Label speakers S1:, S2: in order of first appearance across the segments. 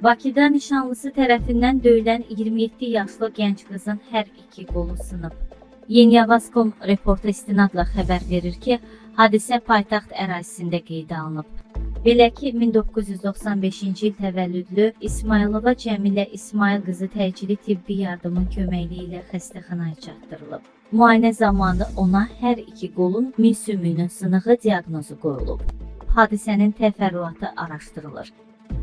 S1: Bakıda nişanlısı tərəfindən döyülən 27 yaşlı gənc qızın hər iki qolu sınıb. Yeniyavaz.com reporta istinadla xəbər verir ki, hadisə paytaxt ərazisində qeydə alınıb. Belə ki, 1995-ci il təvəllüdlü İsmailova Cəmilə İsmail qızı təcili tibbi yardımın köməkliyi ilə xəstəxanaya çatdırılıb. Müayinə zamanı ona hər iki qolun mi sümüyünün sınığı diaqnozu qoyulub. Hadisənin təfərrüatı araşdırılır.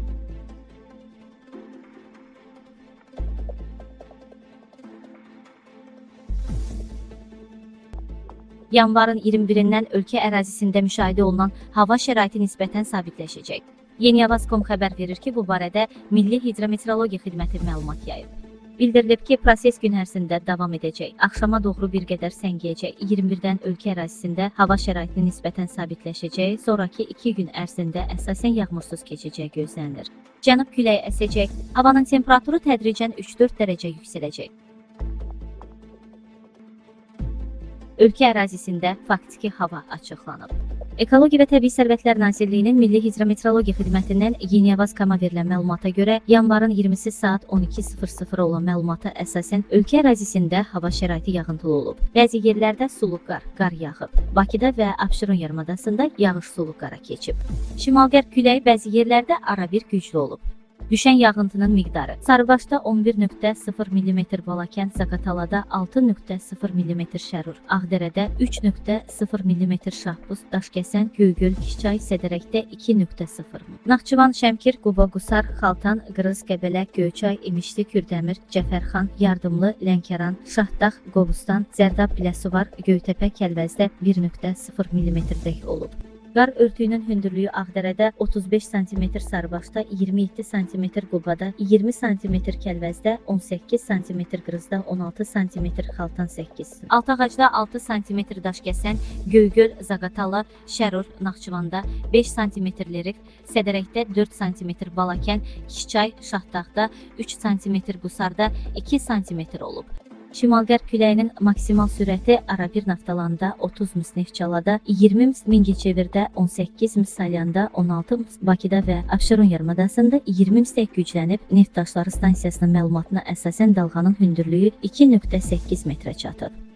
S1: Yanvarın 21-dən ölkə ərazisində müşahidə olunan hava şəraiti nisbətən sabitləşəcək. Yeniyavaz.com xəbər verir ki, bu barədə Milli Hidrometeorologiya Xidməti məlumat yayıb. Bildirilib ki, proses gün ərzində davam edəcək. Axşama doğru bir qədər səngiyəcək. 21-dən ölkə ərazisində hava şəraiti nisbətən sabitləşəcək. Sonraki 2 gün ərzində əsasən yağmursuz keçəcək gözlənilir. Cənub küləyi əsəcək. Havanın temperaturu tədricən 3-4 dərəcə yüksələcək. Ölkə ərazisində faktiki hava açıqlanıb. Ekologiya və Təbii Sərvətlər Nazirliyinin Milli Hidrometeorologiya Xidmətindən Yeniyavaz.com-a verilən məlumata görə yanvarın 20-si saat 12:00 olan məlumata əsasən ölkə ərazisində hava şəraiti yağıntılı olub. Bəzi yerlərdə sulu qar yağıb. Bakıda və Abşeron yarımadasında yağış sulu qara keçib. Şimal-qərb küləyi bəzi yerlərdə arabir güclü olub. Düşən yağıntının miqdarı: Sarıbaşda 11,0 mm Balakənd, Zaqatalada 6,0 mm Şərur, Ağdərədə 3,0 mm Şahbuz, Daşkəsən, Göygöl, Kiçay, Sədərəkdə 2,0 mm. Naxçıvan, Şəmkir, Quba, Qusar, Xaltan, Qırız, Qəbələ, Göyçay, İmişli, Kürdəmir, Cəfərxan, Yardımlı, Lənkəran, Şahdağ, Qobustan, Zərdab, Biləsuvar, Göytəpə, Kəlvəzdə 1,0 mm olub. Qar örtüyünün hündürlüyü Ağdərədə 35 sm, Sarıbaşda 27 sm, Qubada 20 sm, Kəlvəzdə 18 sm, Qırızda 16 sm, Xaltan 8 sm. Altağacda 6 sm, Daşkəsən, Göygöl, Zaqatala, Şərur, Naxçıvanda 5 sm, Sədərəkdə 4 sm, Balakən, Kiçay, Şahdağda 3 sm, Qusarda 2 sm olub. Şimal-qərb küləyinin maksimal sürəti arabir Naftalanda 30 ms, Neftçalada 20 ms, Mingəçevirdə 18 ms, Salyanda 16 ms, Bakıda və Abşeron yarımadasında 20 ms güclənib. Neft daşları stansiyasının məlumatına əsasən dalğanın hündürlüyü 2,8 metrə çatıb.